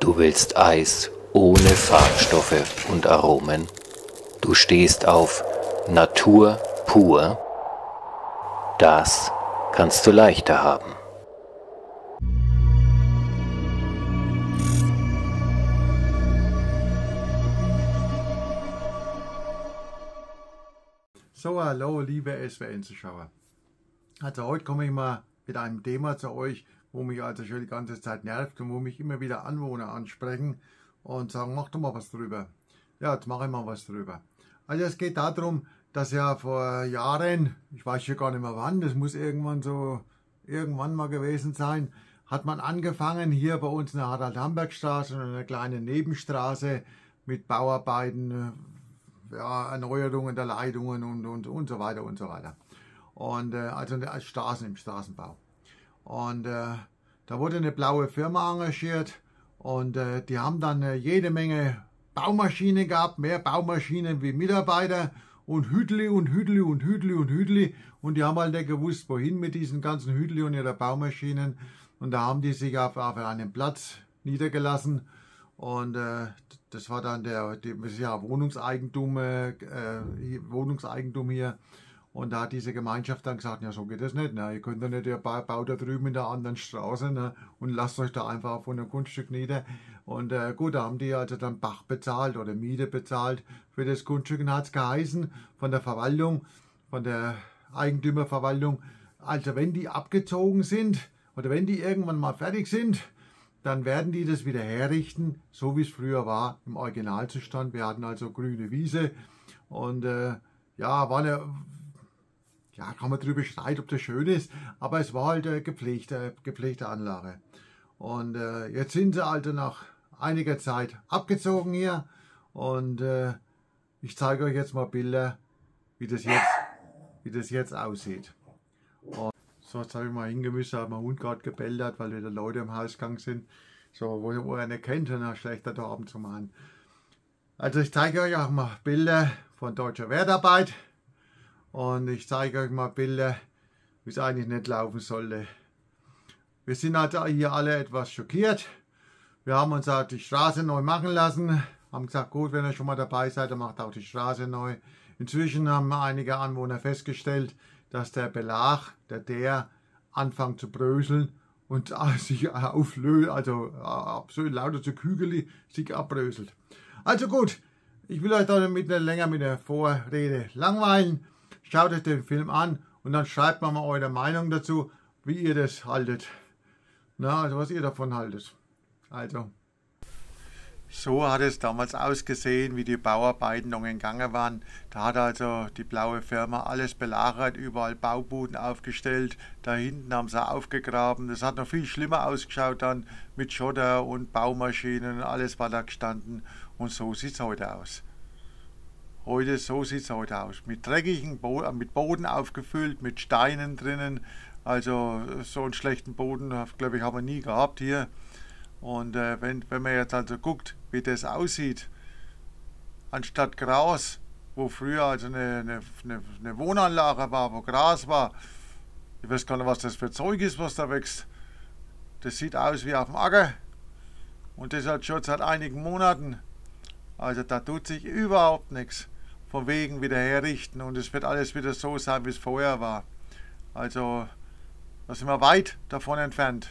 Du willst Eis ohne Farbstoffe und Aromen. Du stehst auf Natur pur. Das kannst du leichter haben. So, hallo liebe SWN-Zuschauer. Also heute komme ich mal mit einem Thema zu euch, wo mich also schon die ganze Zeit nervt und wo mich immer wieder Anwohner ansprechen und sagen, mach doch mal was drüber. Ja, jetzt mache ich mal was drüber. Also es geht darum, dass ja vor Jahren, ich weiß schon gar nicht mehr wann, das muss irgendwann mal gewesen sein, hat man angefangen hier bei uns in der Harald-Hamberg-Straße und einer kleinen Nebenstraße mit Bauarbeiten, ja, Erneuerungen der Leitungen und so weiter und so weiter. Und also im Straßenbau. Und da wurde eine blaue Firma engagiert und die haben dann jede Menge Baumaschinen gehabt, mehr Baumaschinen wie Mitarbeiter und Hütli und Hütli und Hütli und Hütli. Und die haben halt nicht gewusst, wohin mit diesen ganzen Hütli und ihrer Baumaschinen. Und da haben die sich auf einem Platz niedergelassen. Und das war dann das ist ja Wohnungseigentum hier. Und da hat diese Gemeinschaft dann gesagt, ja so geht das nicht. Ne? Ihr könnt ja nicht, ihr baut da drüben in der anderen Straße, ne? Und lasst euch da einfach auf einem Grundstück nieder. Und gut, da haben die also dann Bach bezahlt oder Miete bezahlt für das Grundstück. Und hat es geheißen von der Verwaltung, von der Eigentümerverwaltung, also wenn die abgezogen sind oder wenn die irgendwann mal fertig sind, dann werden die das wieder herrichten, so wie es früher war, im Originalzustand. Wir hatten also grüne Wiese und ja, war eine, ja, kann man darüber streiten, ob das schön ist, aber es war halt eine gepflegte Anlage. Und jetzt sind sie also nach einiger Zeit abgezogen hier und ich zeige euch jetzt mal Bilder, wie das jetzt aussieht. Und so, jetzt habe ich mal hingemischt, da hat mein Hund gerade gebellt hat, weil wieder Leute im Hausgang sind, so, wo er nicht kennt und schlechter da Abend zu machen. Also ich zeige euch auch mal Bilder von deutscher Wertarbeit und ich zeige euch mal Bilder, wie es eigentlich nicht laufen sollte. Wir sind also hier alle etwas schockiert. Wir haben uns auch die Straße neu machen lassen, haben gesagt, gut, wenn ihr schon mal dabei seid, dann macht auch die Straße neu. Inzwischen haben einige Anwohner festgestellt, dass der Belag, der anfängt zu bröseln und sich auflöst, also so lauter zu Kügeli sich abbröselt. Also gut, ich will euch da nicht länger mit der Vorrede langweilen. Schaut euch den Film an und dann schreibt mal eure Meinung dazu, wie ihr das haltet. Na, also was ihr davon haltet. Also. So hat es damals ausgesehen, wie die Bauarbeiten noch in Gange waren. Da hat also die blaue Firma alles belagert, überall Baubuden aufgestellt. Da hinten haben sie aufgegraben. Das hat noch viel schlimmer ausgeschaut dann mit Schotter und Baumaschinen. Alles war da gestanden. Und so sieht es heute aus. So sieht es heute aus. Mit dreckigen Boden, mit Boden aufgefüllt, mit Steinen drinnen. Also so einen schlechten Boden, glaube ich, haben wir nie gehabt hier. Und wenn man jetzt also guckt, wie das aussieht, anstatt Gras, wo früher also eine Wohnanlage war, wo Gras war, ich weiß gar nicht, was das für Zeug ist, was da wächst. Das sieht aus wie auf dem Acker und das hat schon seit einigen Monaten. Also da tut sich überhaupt nichts, von wegen wieder herrichten und es wird alles wieder so sein, wie es vorher war. Also da sind wir weit davon entfernt.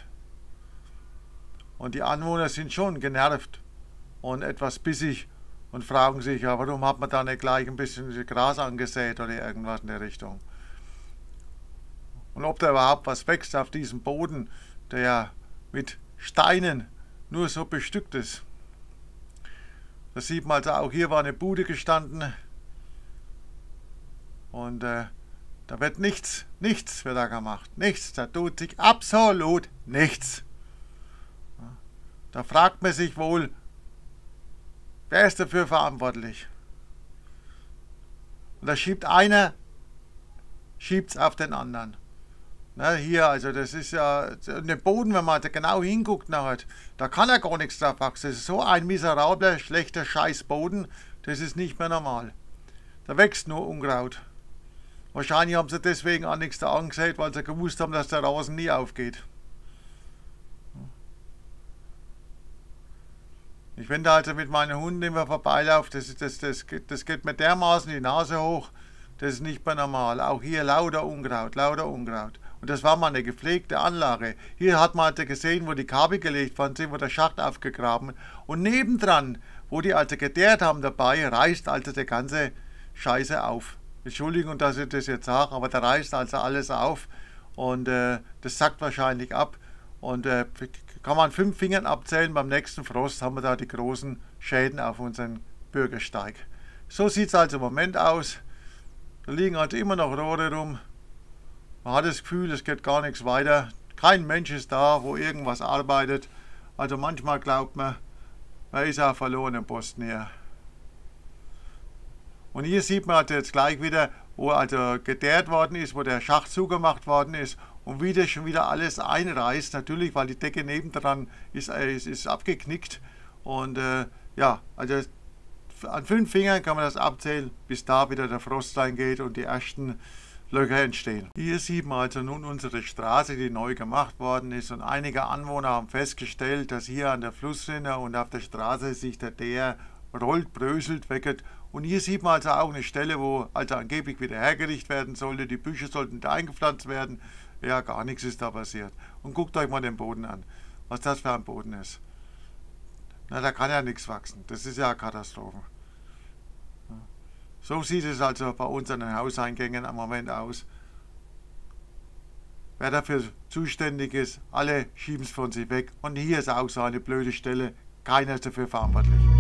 Und die Anwohner sind schon genervt und etwas bissig und fragen sich, ja, warum hat man da nicht gleich ein bisschen Gras angesät oder irgendwas in der Richtung. Und ob da überhaupt was wächst auf diesem Boden, der ja mit Steinen nur so bestückt ist. Das sieht man also auch, hier war eine Bude gestanden und da wird nichts wird da gemacht, nichts, da tut sich absolut nichts. Da fragt man sich wohl, wer ist dafür verantwortlich? Und da schiebt einer, es auf den anderen. Na, hier, also das ist ja, der Boden, wenn man da genau hinguckt, nachher, da kann ja gar nichts drauf wachsen. Das ist so ein miserabler, schlechter Scheißboden, das ist nicht mehr normal. Da wächst nur Unkraut. Wahrscheinlich haben sie deswegen auch nichts da angesät, weil sie gewusst haben, dass der Rasen nie aufgeht. Wenn da also mit meinen Hunden immer vorbeilaufe, das geht mir dermaßen die Nase hoch, das ist nicht mehr normal. Auch hier lauter Unkraut, lauter Unkraut. Und das war mal eine gepflegte Anlage. Hier hat man also gesehen, wo die Kabel gelegt worden sind, wo der Schacht aufgegraben. Und nebendran, wo die also geteert haben dabei, reißt also der ganze Scheiße auf. Entschuldigung, dass ich das jetzt sage, aber da reißt also alles auf. Und das sackt wahrscheinlich ab. Und kann man 5 Fingern abzählen, beim nächsten Frost haben wir da die großen Schäden auf unseren Bürgersteig. So sieht es also im Moment aus. Da liegen also immer noch Rohre rum. Man hat das Gefühl, es geht gar nichts weiter. Kein Mensch ist da, wo irgendwas arbeitet. Also manchmal glaubt man, man ist auf verlorenen Posten hier. Und hier sieht man also jetzt gleich wieder, wo also geteert worden ist, wo der Schacht zugemacht worden ist und wie das schon wieder alles einreißt. Natürlich, weil die Decke nebendran ist abgeknickt. Und ja, also an 5 Fingern kann man das abzählen, bis da wieder der Frost reingeht und die ersten Löcher entstehen. Hier sieht man also nun unsere Straße, die neu gemacht worden ist, und einige Anwohner haben festgestellt, dass hier an der Flussrinne und auf der Straße sich der Teer rollt, bröselt, weckert. Und hier sieht man also auch eine Stelle, wo also angeblich wieder hergerichtet werden sollte. Die Büsche sollten da eingepflanzt werden. Ja, gar nichts ist da passiert. Und guckt euch mal den Boden an, was das für ein Boden ist. Na, da kann ja nichts wachsen. Das ist ja eine Katastrophe. So sieht es also bei uns an den Hauseingängen am Moment aus. Wer dafür zuständig ist, alle schieben es von sich weg. Und hier ist auch so eine blöde Stelle. Keiner ist dafür verantwortlich.